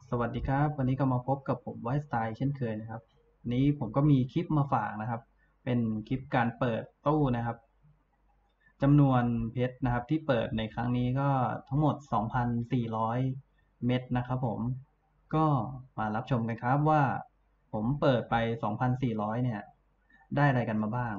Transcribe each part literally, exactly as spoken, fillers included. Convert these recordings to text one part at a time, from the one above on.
สวัสดีครับวันนี้ก็มาพบกับผมไวท์สไตล์เช่นเคยนะครับวันนี้ผมก็มีคลิปมาฝากนะครับเป็นคลิปการเปิดตู้นะครับจำนวนเพชรนะครับที่เปิดในครั้งนี้ก็ทั้งหมด สองพันสี่ร้อย เม็ดนะครับผมก็มารับชมกันครับว่าผมเปิดไป สองพันสี่ร้อย เนี่ยได้อะไรกันมาบ้าง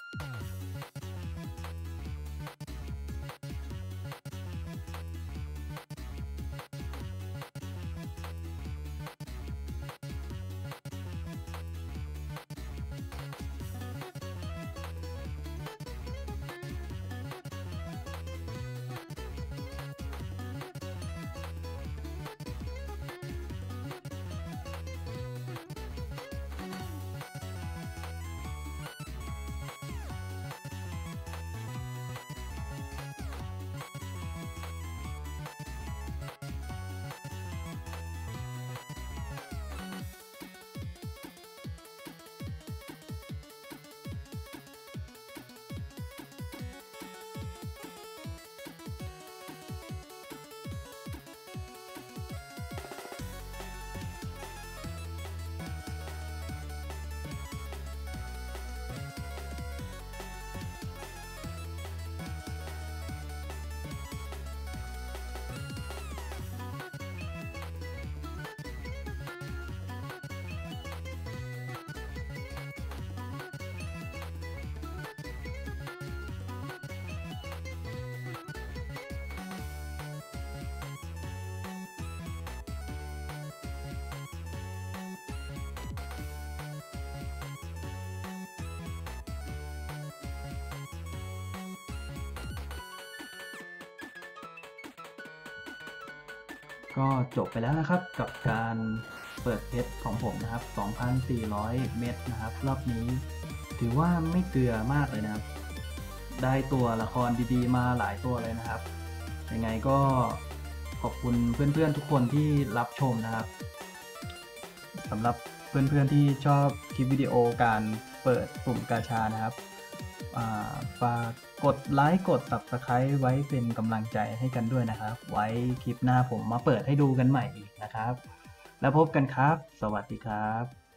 ก็จบไปแล้วนะครับกับการเปิดเพชรของผมนะครับ สองพันสี่ร้อย เม็ดนะครับรอบนี้ถือว่าไม่เกลือมากเลยนะครับได้ตัวละครดีๆมาหลายตัวเลยนะครับยังไงก็ขอบคุณเพื่อนๆทุกคนที่รับชมนะครับสำหรับเพื่อนๆที่ชอบคลิปวิดีโอการเปิดปุ่มกาชานะครับฝากกดไลค์กด ซับสไครบ์ ไว้เป็นกำลังใจให้กันด้วยนะครับไว้คลิปหน้าผมมาเปิดให้ดูกันใหม่อีกนะครับแล้วพบกันครับสวัสดีครับ